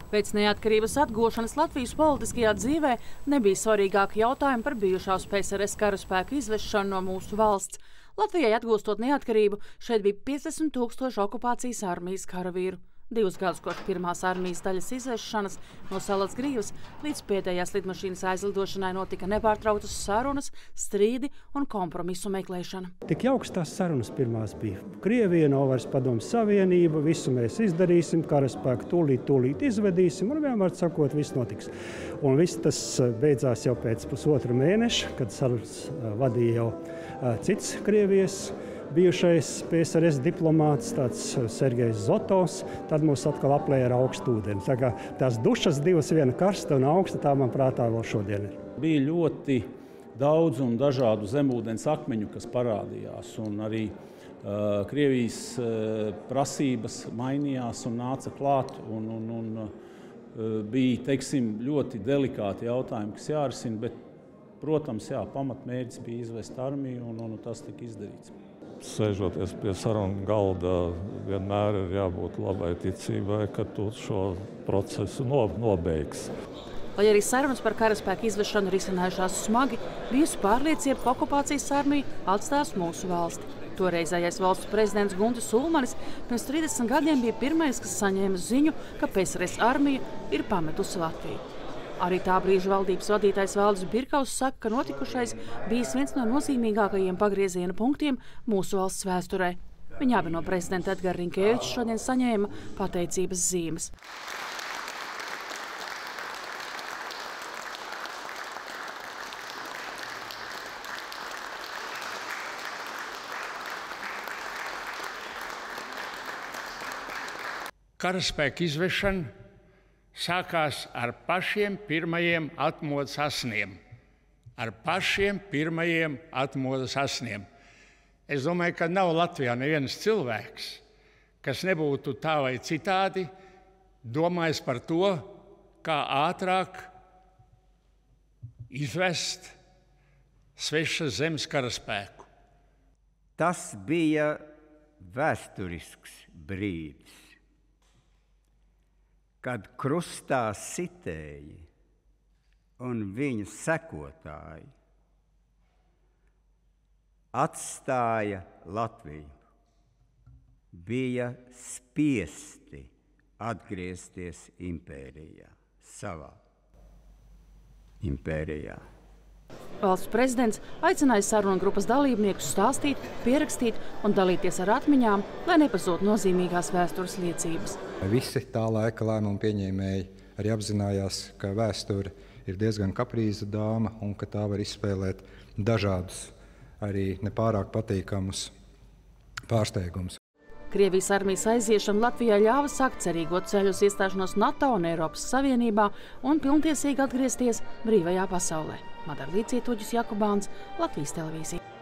Pēc neatkarības atgūšanas Latvijas politiskajā dzīvē nebija svarīgāki jautājumi par bijušās PSRS karaspēku izvešanu no mūsu valsts. Latvijai atgūstot neatkarību, šeit bija 50 000 okupācijas armijas karavīru. 2 gadus kopš pirmās armijas daļas izvešanas no salas Grīvas līdz pēdējās lidmašīnas aizlidošanai notika nepārtrauktas sarunas, strīdi un kompromisu meklēšana. Tik jauks tās sarunas pirmās bija. Krievija, Novvaras padomju savienība, visu mēs izdarīsim, karaspēku tūlīt izvedīsim un vienmēr sakot, viss notiks. Un viss tas beidzās jau pēc pusotra mēneša, kad sarunas vadīja jau cits Krievijas bijušais PSRS diplomāts, tāds Sergejs Zotovs, tad mūs atkal aplēja ar augstu ūdeni. Tā kā tās dušas divas, viena karsta un augsta, tā man prātā vēl šodien ir. Bija ļoti daudz un dažādu zemūdens akmeņu, kas parādījās, un arī Krievijas prasības mainījās un nāca klāt, un bija, teiksim, ļoti delikāti jautājumi, kas jārisina, bet, protams, pamatmērķis bija izvest armiju, un tas tika izdarīts. Sēžoties pie sarunu galda, vienmēr ir jābūt labai ticībai, ka tu šo procesu nobeigsi. Lai arī sarunas par karaspēku izvešanu risinājušās smagi, bijusi pārliecība, ka okupācijas armija atstās mūsu valsti. Toreizējais valsts prezidents Guntis Ulmanis pirms 30 gadiem bija pirmais, kas saņēma ziņu, ka PSRS armija ir pametusi Latviju. Arī tā brīža valdības vadītājs Valdis Birkaus saka, ka notikušais bijis viens no nozīmīgākajiem pagrieziena punktiem mūsu valsts vēsturē. Viņa abi no prezidenta Edgara Rinkēviča šodien saņēma pateicības zīmes. Karaspēka izvešana sākās ar pašiem pirmajiem atmodas asniem. Es domāju, ka nav Latvijā neviens cilvēks, kas nebūtu tā vai citādi domājis par to, kā ātrāk izvest svešas zemes karaspēku. Tas bija vēsturisks brīdis, kad krustā sitēji un viņa sekotāji atstāja Latviju, bija spiesti atgriezties impērijā, savā impērijā. Valsts prezidents aicināja sarunu grupas dalībniekus stāstīt, pierakstīt un dalīties ar atmiņām, lai nepazūtu nozīmīgās vēstures liecības. Visi tā laika lēmumu pieņēmēji arī apzinājās, ka vēsture ir diezgan kaprīza dāma un ka tā var izspēlēt dažādus, arī nepārāk patīkamus pārsteigumus. Krievijas armijas aiziešana Latvijā ļāva sākt cerīgo ceļu uz iestāšanos NATO un Eiropas Savienībā un pilntiesīgi atgriezties brīvajā pasaulē. Madara Līciet, Uģis Jakubāns, Latvijas televīzija.